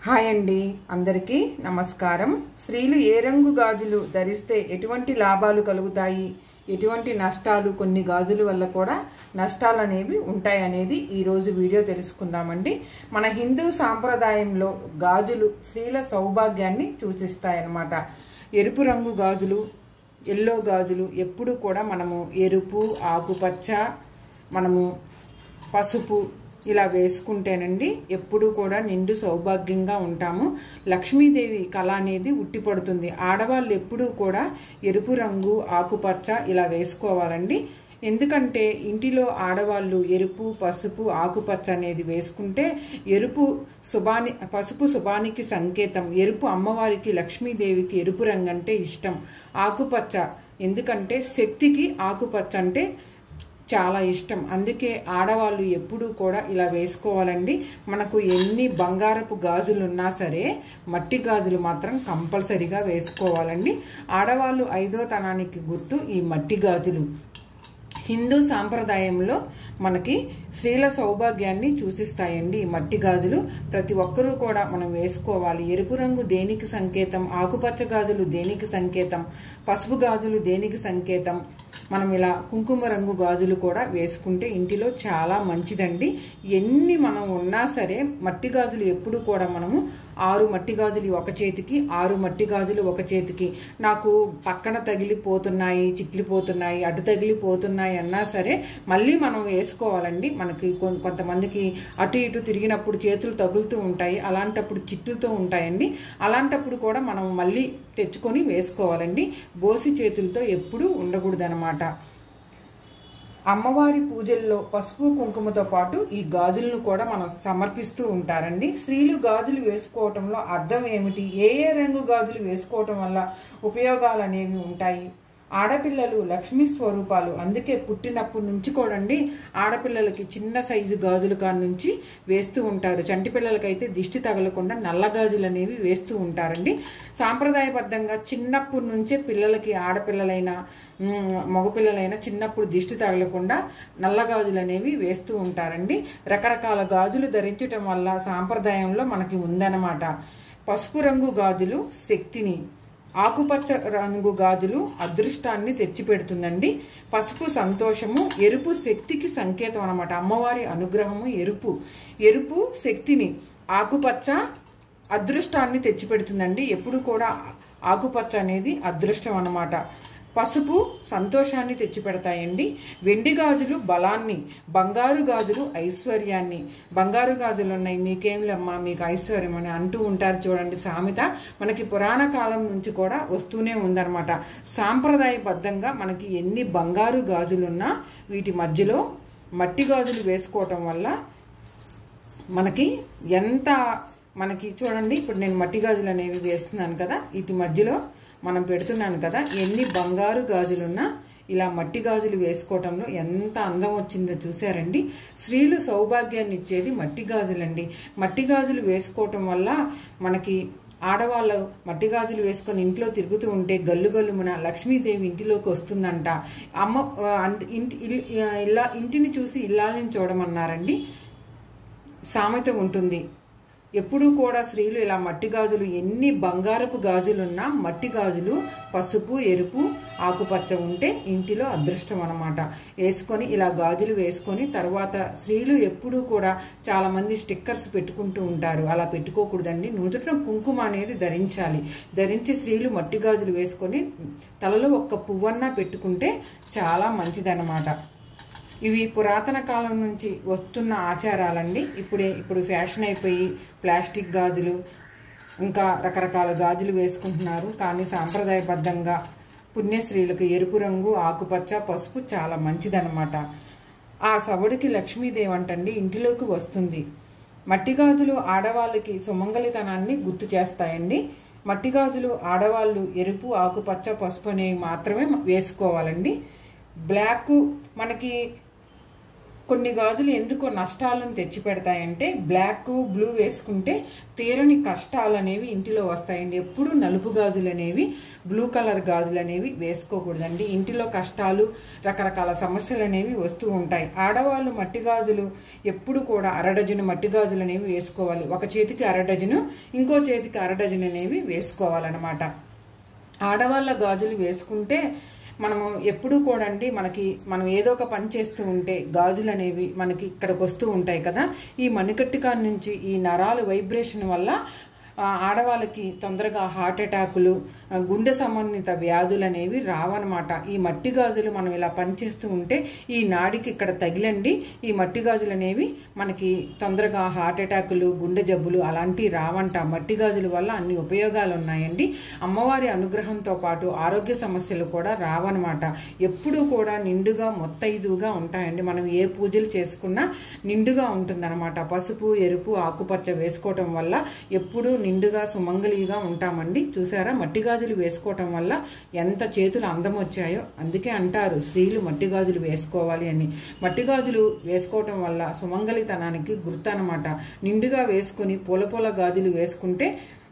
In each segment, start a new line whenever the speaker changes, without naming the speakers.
Hi అండి, అందరికీ నమస్కారం. స్త్రీలు ఏ రంగు గాజులు ధరిస్తే ఎటువంటి లాభాలు కలుగుతాయి, ఎటువంటి నష్టాలు, కొన్ని గాజుల వల్ల కూడా నష్టాలు అనేవి ఉంటాయనేది ఈరోజు వీడియో తెలుసుకుందామండి. మన హిందూ సాంప్రదాయంలో గాజులు స్త్రీల సౌభాగ్యాన్ని సూచిస్తాయన్నమాట. ఎరుపు రంగు గాజులు, ఎల్లో గాజులు ఎప్పుడు కూడా మనము ఎరుపు, ఆకుపచ్చ, మనము పసుపు ఇలా వేసుకుంటేనండి ఎప్పుడు కూడా నిండు సౌభాగ్యంగా ఉంటాము. లక్ష్మీదేవి కళ అనేది ఉట్టిపడుతుంది. ఆడవాళ్ళు ఎప్పుడూ కూడా ఎరుపు రంగు, ఆకుపచ్చ ఇలా వేసుకోవాలండి. ఎందుకంటే ఇంటిలో ఆడవాళ్ళు ఎరుపు, పసుపు, ఆకుపచ్చ అనేది వేసుకుంటే పసుపు శుభానికి సంకేతం. ఎరుపు అమ్మవారికి, లక్ష్మీదేవికి ఎరుపు రంగు అంటే ఇష్టం. ఆకుపచ్చ ఎందుకంటే శక్తికి ఆకుపచ్చ అంటే చాలా ఇష్టం. అందుకే ఆడవాళ్ళు ఎప్పుడూ కూడా ఇలా వేసుకోవాలండి. మనకు ఎన్ని బంగారపు గాజులు ఉన్నా సరే మట్టి గాజులు మాత్రం కంపల్సరీగా వేసుకోవాలండి. ఆడవాళ్ళు 5వ తనానికి గుర్తు ఈ మట్టి గాజులు. హిందూ సాంప్రదాయంలో మనకి స్త్రీల సౌభాగ్యాన్ని సూచిస్తాయండి ఈ మట్టి గాజులు. ప్రతి ఒక్కరూ కూడా మనం వేసుకోవాలి. ఎరుపు రంగు దేనికి సంకేతం, ఆకుపచ్చ గాజులు దేనికి సంకేతం, పసుపు గాజులు దేనికి సంకేతం. మనం ఇలా కుంకుమ రంగు గాజులు కూడా వేసుకుంటే ఇంటిలో చాలా మంచిదండి. ఎన్ని మనం ఉన్నా సరే మట్టి గాజులు ఎప్పుడు కూడా మనము 6 మట్టి గాజులు ఒక చేతికి, 6 మట్టి గాజులు ఒక చేతికి, నాకు పక్కన తగిలిపోతున్నాయి, చిట్లిపోతున్నాయి, అటు తగిలిపోతున్నాయి అన్నా సరే మళ్ళీ మనం వేసుకోవాలండి. మనకి కొంతమందికి అటు ఇటు తిరిగినప్పుడు చేతులు తగులుతూ ఉంటాయి, అలాంటప్పుడు చిట్లుతూ ఉంటాయండి. అలాంటప్పుడు కూడా మనం మళ్ళీ తెచ్చుకొని వేసుకోవాలండి. బోసి చేతులతో ఎప్పుడూ ఉండకూడదనమాట. అమ్మవారి పూజల్లో పసుపు కుంకుమతో పాటు ఈ గాజులను కూడా మనం సమర్పిస్తూ ఉంటారండి. స్త్రీలు గాజులు వేసుకోవటంలో అర్థం ఏమిటి, ఏ రంగు గాజులు వేసుకోవటం వల్ల ఉపయోగాలు అనేవి ఉంటాయి. ఆడపిల్లలు లక్ష్మీ స్వరూపాలు. అందుకే పుట్టినప్పటి నుంచి కూడా ఆడపిల్లలకి చిన్న సైజు గాజుల కాడ నుంచి వేస్తూ ఉంటారు. చంటి పిల్లలకైతే దిష్టి తగలకుండా నల్ల గాజులు అనేవి వేస్తూ ఉంటారండి. సాంప్రదాయబద్ధంగా చిన్నప్పటి నుంచే పిల్లలకి, ఆడపిల్లలైనా మగపిల్లలైనా చిన్నప్పుడు దిష్టి తగలకుండా నల్ల గాజులు అనేవి వేస్తూ ఉంటారండి. రకరకాల గాజులు ధరించటం వల్ల సాంప్రదాయంలో మనకి ఉందన్నమాట. పసుపు రంగు గాజులు శక్తిని, ఆకుపచ్చ రంగు గాజులు అదృష్టాన్ని తెచ్చిపెడుతుందండి. పసుపు సంతోషము, ఎరుపు శక్తికి సంకేతం అన్నమాట. అమ్మవారి అనుగ్రహము ఎరుపు శక్తిని, ఆకుపచ్చ అదృష్టాన్ని తెచ్చిపెడుతుందండి. ఎప్పుడు కూడా ఆకుపచ్చ అనేది అదృష్టం అన్నమాట. పసుపు సంతోషాన్ని తెచ్చిపెడతాయండి. వెండి గాజులు బలాన్ని, బంగారు గాజులు ఐశ్వర్యాన్ని. బంగారు గాజులు ఉన్నాయి, మీకేంలమ్మా మీకు ఐశ్వర్యం అని అంటూ ఉంటారు చూడండి సామెత. మనకి పురాణ కాలం నుంచి కూడా వస్తూనే ఉందన్నమాట. సాంప్రదాయబద్ధంగా మనకి ఎన్ని బంగారు గాజులున్నా వీటి మధ్యలో మట్టి గాజులు వేసుకోవటం వల్ల మనకి చూడండి, ఇప్పుడు నేను మట్టి గాజులు అనేవి వేస్తున్నాను కదా, వీటి మధ్యలో మనం పెడుతున్నాను కదా, ఎన్ని బంగారు గాజులున్నా ఇలా మట్టి గాజులు వేసుకోవటంలో ఎంత అందం వచ్చిందో చూసారండి. స్త్రీలు సౌభాగ్యాన్ని ఇచ్చేది మట్టి గాజులండి. మట్టి గాజులు వేసుకోవటం వల్ల మనకి ఆడవాళ్ళు మట్టి గాజులు వేసుకొని ఇంట్లో తిరుగుతూ ఉంటే గల్లు గల్లుమున లక్ష్మీదేవి ఇంటిలోకి వస్తుందంట. ఇంటిని చూసి ఇల్లాలని చూడమన్నారండి సామెత ఉంటుంది. ఎప్పుడూ కూడా స్త్రీలు ఇలా మట్టి గాజులు, ఎన్ని బంగారపు గాజులున్నా మట్టి గాజులు పసుపు, ఎరుపు, ఆకుపచ్చ ఉంటే ఇంటిలో అదృష్టం అన్నమాట. వేసుకొని ఇలా గాజులు వేసుకొని తర్వాత స్త్రీలు ఎప్పుడూ కూడా చాలా మంది స్టిక్కర్స్ పెట్టుకుంటూ ఉంటారు. అలా పెట్టుకోకూడదండి. నుదుట కుంకుమ అనేది ధరించి స్త్రీలు మట్టి గాజులు వేసుకొని తలలో ఒక్క పువ్వన్నా పెట్టుకుంటే చాలా మంచిదన్నమాట. ఇవి పురాతన కాలం నుంచి వస్తున్న ఆచారాలండి. ఇప్పుడు ఫ్యాషన్ అయిపోయి ప్లాస్టిక్ గాజులు, ఇంకా రకరకాల గాజులు వేసుకుంటున్నారు. కానీ సాంప్రదాయబద్ధంగా పుణ్యశ్రీలకు ఎరుపు రంగు, ఆకుపచ్చ, పసుపు చాలా మంచిదన్నమాట. ఆ సవడికి లక్ష్మీదేవి అంటండి ఇంటిలోకి వస్తుంది. మట్టి గాజులు ఆడవాళ్ళకి సుమంగళితనాన్ని గుర్తు చేస్తాయండి. మట్టి గాజులు ఆడవాళ్ళు ఎరుపు, ఆకుపచ్చ, పసుపు అనేవి మాత్రమే వేసుకోవాలండి. బ్లాక్ మనకి కొన్ని గాజులు ఎందుకో నష్టాలను తెచ్చిపెడతాయంటే బ్లాక్ బ్లూ వేసుకుంటే తీరని కష్టాలు అనేవి ఇంటిలో వస్తాయండి. ఎప్పుడు నలుపు గాజులు అనేవి, బ్లూ కలర్ గాజులు అనేవి వేసుకోకూడదండి. ఇంటిలో కష్టాలు, రకరకాల సమస్యలు అనేవి వస్తూ ఉంటాయి. ఆడవాళ్ళు మట్టి గాజులు ఎప్పుడు కూడా అరడజను మట్టి గాజులు అనేవి వేసుకోవాలి. ఒక చేతికి అరడజను, ఇంకో చేతికి అరడజను అనేవి వేసుకోవాలన్నమాట. ఆడవాళ్ళ గాజులు వేసుకుంటే మనము ఎప్పుడూ కూడా అండి మనం ఏదో ఒక పని చేస్తూ ఉంటే గాజులు అనేవి మనకి ఇక్కడికి వస్తూ ఉంటాయి కదా. ఈ మణికట్టిక నుంచి ఈ నరాలు వైబ్రేషన్ వల్ల ఆడవాళ్ళకి తొందరగా హార్ట్ అటాకులు, గుండె సంబంధిత వ్యాధులు అనేవి రావన్నమాట. ఈ మట్టి గాజులు మనం ఇలా పనిచేస్తూ ఉంటే ఈ నాడికి ఇక్కడ తగిలండి ఈ మట్టి గాజులు అనేవి మనకి తొందరగా హార్ట్ అటాకులు, గుండె జబ్బులు అలాంటివి రావంట. మట్టి గాజుల వల్ల అన్ని ఉపయోగాలు ఉన్నాయండి. అమ్మవారి అనుగ్రహంతో పాటు ఆరోగ్య సమస్యలు కూడా రావన్నమాట. ఎప్పుడూ కూడా నిండుగా మొత్తైదుగా ఉంటాయండి. మనం ఏ పూజలు చేసుకున్నా నిండుగా ఉంటుందన్నమాట. పసుపు, ఎరుపు, ఆకుపచ్చ వేసుకోవటం వల్ల ఎప్పుడూ నిండుగా సుమంగళిగా ఉంటామండి. చూసారా, మట్టి గాజులు వేసుకోవటం వల్ల ఎంత చేతులు అందం వచ్చాయో. అందుకే అంటారు స్త్రీలు మట్టి గాజులు వేసుకోవాలి అని. మట్టి గాజులు వేసుకోవటం వల్ల సుమంగళితనానికి గుర్తు అన్నమాట. నిండుగా వేసుకుని పూల గాజులు వేసుకుంటే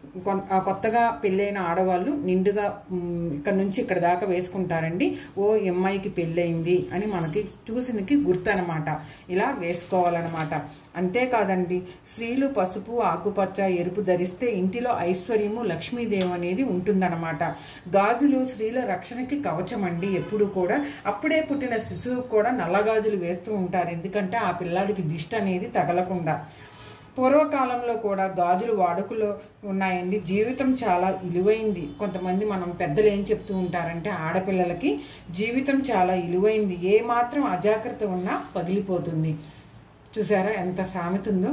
కొత్తగా పెళ్ళైన ఆడవాళ్ళు నిండుగా ఇక్కడ నుంచి ఇక్కడ దాకా వేసుకుంటారండి. ఓ అమ్మాయికి పెళ్ళయింది అని మనకి చూసినకి గుర్తు అనమాట. ఇలా వేసుకోవాలన్నమాట. అంతేకాదండి, స్త్రీలు పసుపు, ఆకుపచ్చ, ఎరుపు ధరిస్తే ఇంటిలో ఐశ్వర్యము, లక్ష్మీదేవి అనేది ఉంటుందన్నమాట. గాజులు స్త్రీల రక్షణకి కవచం అండి. ఎప్పుడు కూడా అప్పుడే పుట్టిన శిశువుకు కూడా నల్ల గాజులు వేస్తూ ఉంటారు. ఎందుకంటే ఆ పిల్లాడికి దిష్టి అనేది తగలకుండా. పూర్వకాలంలో కూడా గాజులు వాడుకలో ఉన్నాయండి. జీవితం చాలా విలువైంది. కొంతమంది మనం పెద్దలు ఏం చెప్తూ ఉంటారంటే ఆడపిల్లలకి జీవితం చాలా విలువైంది, ఏ మాత్రం అజాగ్రత్త ఉన్నా పగిలిపోతుంది. చూసారా ఎంత సామెత ఉందో.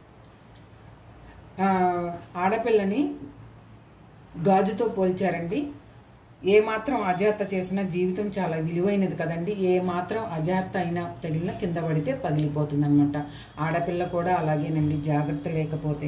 ఆడపిల్లని గాజుతో పోల్చారండి. ఏ మాత్రం అజాగ్రత్త చేసినా జీవితం చాలా విలువైనది కదండి. ఏ మాత్రం అజాగ్రత్త అయినా తగిలిన కింద పడితే పగిలిపోతుంది అనమాట. ఆడపిల్ల కూడా అలాగేనండి, జాగ్రత్త లేకపోతే.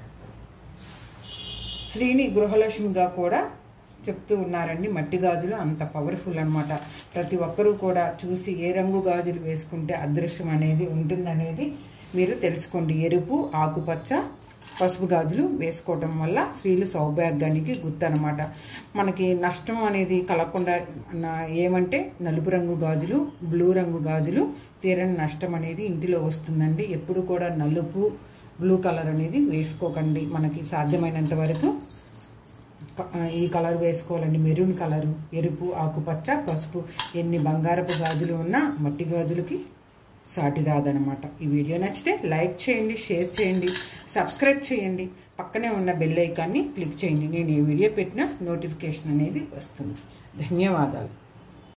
స్త్రీని గృహలక్ష్మిగా కూడా చెప్తూ ఉన్నారండి. మట్టి గాజులు అంత పవర్ఫుల్ అనమాట. ప్రతి ఒక్కరూ కూడా చూసి ఏ రంగు గాజులు వేసుకుంటే అదృష్టం అనేది ఉంటుందనేది మీరు తెలుసుకోండి. ఎరుపు, ఆకుపచ్చ, పసుపు గాజులు వేసుకోవటం వల్ల స్త్రీలు సౌభాగ్యానికి గుర్తు అనమాట. మనకి నష్టం అనేది కలగకుండా ఏమంటే నలుపు రంగు గాజులు, బ్లూ రంగు గాజులు తీరని నష్టం అనేది ఇంటిలో వస్తుందండి. ఎప్పుడు కూడా నలుపు, బ్లూ కలర్ అనేది వేసుకోకండి. మనకి సాధ్యమైనంత వరకు ఈ కలర్ వేసుకోవాలండి. మెరూన్ కలరు, ఎరుపు, ఆకుపచ్చ, పసుపు. ఎన్ని బంగారపు గాజులు ఉన్నా మట్టి గాజులకి సాటి రాదనమాట. ఈ వీడియో నచ్చితే లైక్ చేయండి, షేర్ చేయండి, సబ్స్క్రైబ్ చేయండి. పక్కనే ఉన్న బెల్ ఐకాన్ని క్లిక్ చేయండి. నేను ఏ వీడియో పెట్టినా నోటిఫికేషన్ అనేది వస్తుంది. ధన్యవాదాలు.